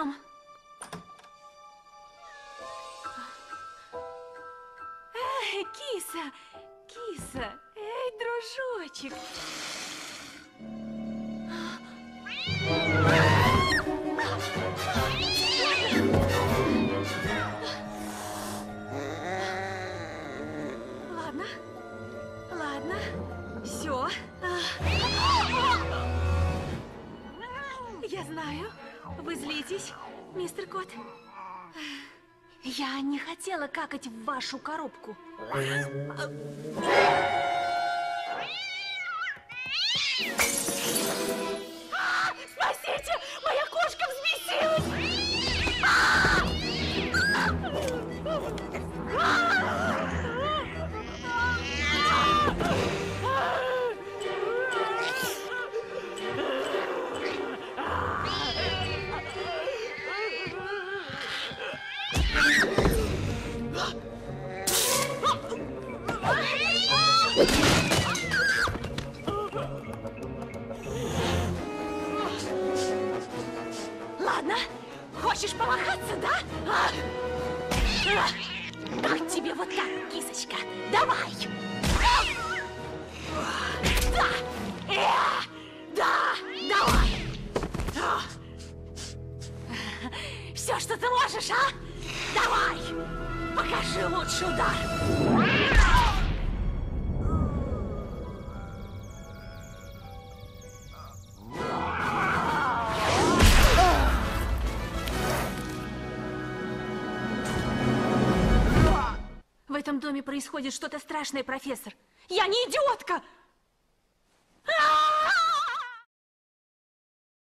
там? Эй, киса! Киса! Эй, дружочек! Ладно. Ладно. Все. Я знаю. Вы злитесь, мистер Кот. Я не хотела какать в вашу коробку. Спасите! Моя кошка взбесилась! Ладно, хочешь помахаться, да? Как тебе вот так, кисочка? Давай! Да! Да! Давай! Все, что ты можешь, а? Давай! Покажи лучший удар! В этом доме происходит что-то страшное, профессор. Я не идиотка!